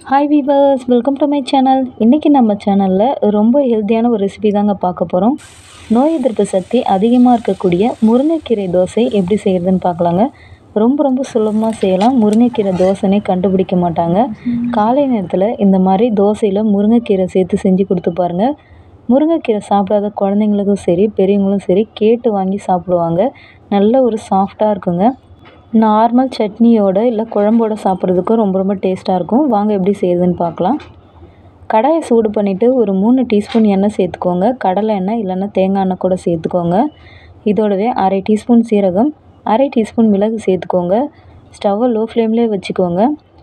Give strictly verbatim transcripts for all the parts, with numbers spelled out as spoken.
Hi viewers, welcome to my channel. இன்றைக்கி நம்ம சேனலில் ரொம்ப ஹெல்த்தியான ஒரு ரெசிபி தாங்க பார்க்க போகிறோம். நோய் எதிர்ப்பு சக்தி அதிகமாக இருக்கக்கூடிய முருங்கைக்கீரை தோசை எப்படி செய்கிறதுன்னு பார்க்கலாங்க. ரொம்ப ரொம்ப சுலபமாக செய்யலாம். முருங்கைக்கீரை தோசைனே கண்டுபிடிக்க மாட்டாங்க. காலை நேரத்தில் இந்த மாதிரி தோசையில் முருங்கைக்கீரை சேர்த்து செஞ்சு கொடுத்து பாருங்கள். முருங்கைக்கீரை சாப்பிடாத குழந்தைங்களுக்கும் சரி பெரியவங்களும் சரி கேட்டு வாங்கி சாப்பிடுவாங்க. நல்ல ஒரு சாஃப்டாக இருக்குங்க. நார்மல் சட்னியோட இல்லை குழம்போட சாப்பிட்றதுக்கும் ரொம்ப ரொம்ப டேஸ்ட்டாக இருக்கும். வாங்க எப்படி செய்யுதுன்னு பார்க்கலாம். கடாயை சூடு பண்ணிவிட்டு ஒரு மூணு டீஸ்பூன் எண்ணெய் சேர்த்துக்கோங்க. கடலை எண்ணெய் இல்லைன்னா தேங்காய் எண்ணெய் கூட சேர்த்துக்கோங்க. இதோடவே அரை டீஸ்பூன் சீரகம், அரை டீஸ்பூன் மிளகு சேர்த்துக்கோங்க. ஸ்டவ்வை லோ ஃப்ளேம்லேயே வச்சுக்கோங்க.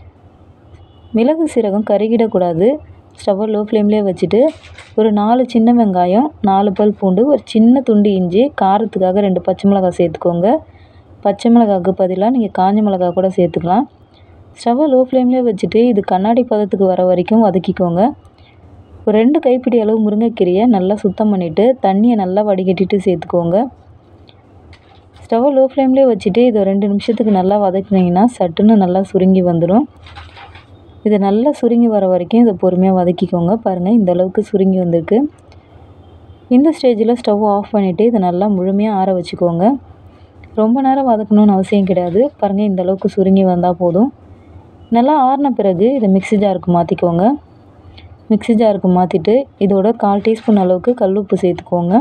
மிளகு சீரகம் கருகிடக்கூடாது. ஸ்டவ்வை லோ ஃப்ளேம்லேயே வச்சுட்டு ஒரு நாலு சின்ன வெங்காயம், நாலு பல் பூண்டு, ஒரு சின்ன துண்டு இஞ்சி, காரத்துக்காக ரெண்டு பச்சை மிளகாய் சேர்த்துக்கோங்க. பச்சை மிளகாய்க்கு பதிலாக நீங்கள் காஞ்ச மிளகாய் கூட சேர்த்துக்கலாம். ஸ்டவ்வை லோ ஃப்ளேம்லேயே வச்சுட்டு இது கண்ணாடி பதத்துக்கு வர வரைக்கும் வதக்கிக்கோங்க. ஒரு ரெண்டு கைப்பிடி அளவு முருங்கைக்கீரையை நல்லா சுத்தம் பண்ணிவிட்டு தண்ணியை நல்லா வடிகட்டிட்டு சேர்த்துக்கோங்க. ஸ்டவ்வை லோ ஃப்ளேம்லேயே வச்சுட்டு இதை ரெண்டு நிமிஷத்துக்கு நல்லா வதக்குனீங்கன்னா சட்டுன்னு நல்லா சுருங்கி வந்துடும். இதை நல்லா சுருங்கி வர வரைக்கும் இதை பொறுமையாக வதக்கிக்கோங்க. பாருங்கள், இந்த அளவுக்கு சுருங்கி வந்திருக்கு. இந்த ஸ்டேஜில் ஸ்டவ் ஆஃப் பண்ணிவிட்டு இதை நல்லா முழுமையாக ஆற வச்சுக்கோங்க. ரொம்ப நேரம் வதக்கணும்னு அவசியம் கிடையாது. பாருங்கள், இந்த அளவுக்கு சுருங்கி வந்தால் போதும். நல்லா ஆறின பிறகு இதை மிக்ஸி ஜாருக்கு மாற்றிக்கோங்க. மிக்ஸி ஜாருக்கு மாற்றிட்டு இதோட கால் டீஸ்பூன் அளவுக்கு கல் உப்பு சேர்த்துக்கோங்க.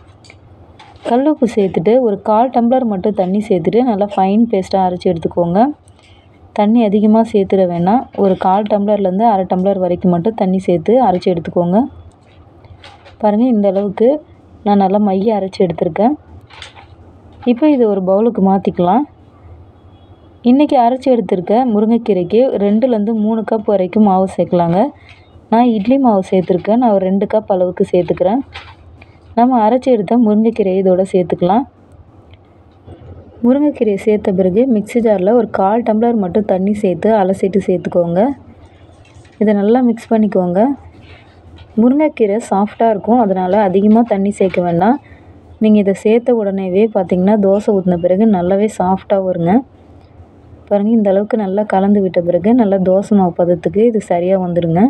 கல் உப்பு சேர்த்துட்டு ஒரு கால் டம்ளர் மட்டும் தண்ணி சேர்த்துட்டு நல்லா ஃபைன் பேஸ்ட்டாக அரைச்சி எடுத்துக்கோங்க. தண்ணி அதிகமாக சேர்த்துட வேணாம். ஒரு கால் டம்ளர்லேருந்து அரை டம்ளர் வரைக்கும் மட்டும் தண்ணி சேர்த்து அரைச்சி எடுத்துக்கோங்க. பாருங்கள், இந்த அளவுக்கு நான் நல்லா மைய அரைச்சி எடுத்திருக்கேன். இப்போ இது ஒரு பவுலுக்கு மாற்றிக்கலாம். இன்றைக்கி அரைச்சி எடுத்திருக்க முருங்கைக்கீரைக்கு ரெண்டுலேருந்து மூணு கப் வரைக்கும் மாவு சேர்க்கலாங்க. நான் இட்லி மாவு சேர்த்துருக்கேன். நான் ஒரு ரெண்டு கப் அளவுக்கு சேர்த்துக்கிறேன். நம்ம அரைச்சி எடுத்த முருங்கைக்கீரையை இதோட சேர்த்துக்கலாம். முருங்கைக்கீரையை சேர்த்த பிறகு மிக்ஸி ஜாரில் ஒரு கால் டம்ளர் மட்டும் தண்ணி சேர்த்து அலசிட்டு சேர்த்துக்கோங்க. இதை நல்லா மிக்ஸ் பண்ணிக்கோங்க. முருங்கைக்கீரை சாஃப்டாக இருக்கும், அதனால் அதிகமாக தண்ணி சேர்க்க வேண்டாம். நீங்கள் இதை சேர்த்த உடனேவே பார்த்திங்கன்னா தோசை ஊற்றின பிறகு நல்லாவே சாஃப்டாக வருங்க. பாருங்கள், இந்த அளவுக்கு நல்லா கலந்து விட்ட பிறகு நல்லா தோசை மாவு பதத்துக்கு இது சரியாக வந்துடுங்க.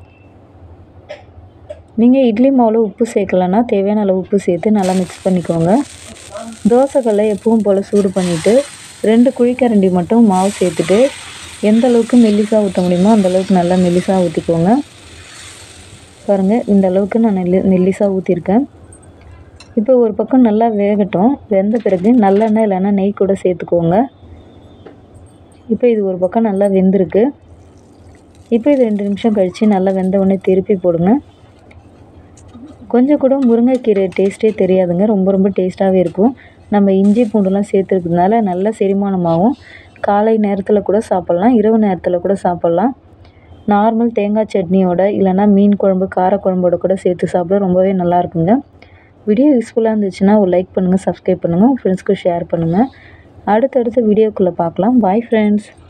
நீங்கள் இட்லி மாவில் உப்பு சேர்க்கலன்னா தேவையான அளவு உப்பு சேர்த்து நல்லா மிக்ஸ் பண்ணிக்கோங்க. தோசைக்கல்லை எப்பவும் போல் சூடு பண்ணிவிட்டு ரெண்டு குழிக்கரண்டி மட்டும் மாவு சேர்த்துட்டு எந்த அளவுக்கு மெல்லிசாக ஊற்ற முடியுமோ அந்தளவுக்கு நல்லா மெல்லிசாக ஊற்றிக்கோங்க. பாருங்கள், இந்த அளவுக்கு நான் நெல்லி மெல்லிசாக ஊற்றிருக்கேன். இப்போ ஒரு பக்கம் நல்லா வேகட்டும். வெந்த பிறகு நல்லெண்ணெய் இல்லைன்னா நெய் கூட சேர்த்துக்கோங்க. இப்போ இது ஒரு பக்கம் நல்லா வெந்திருக்கு. இப்போ இது ரெண்டு நிமிஷம் கழித்து நல்லா வெந்த உடனே திருப்பி போடுங்க. கொஞ்சம் கூட முருங்கைக்கீரை டேஸ்ட்டே தெரியாதுங்க. ரொம்ப ரொம்ப டேஸ்ட்டாகவே இருக்கும். நம்ம இஞ்சி பூண்டுலாம் சேர்த்துருக்கிறதுனால நல்ல செரிமானமாகவும் காலை நேரத்தில் கூட சாப்பிட்லாம், இரவு நேரத்தில் கூட சாப்பிட்லாம். நார்மல் தேங்காய் சட்னியோட இல்லைன்னா மீன் குழம்பு காரக்குழம்போட கூட சேர்த்து சாப்பிட ரொம்பவே நல்லாயிருக்குங்க. வீடியோ யூஸ்ஃபுல்லாக இருந்துச்சுன்னா ஒரு லைக் பண்ணுங்கள், சப்ஸ்கிரைப் பண்ணுங்கள், உங்கள் ஃப்ரெண்ட்ஸ்க்கு ஷேர் பண்ணுங்கள். அடுத்தடுத்த வீடியோக்குள்ளே பார்க்கலாம். Bye friends.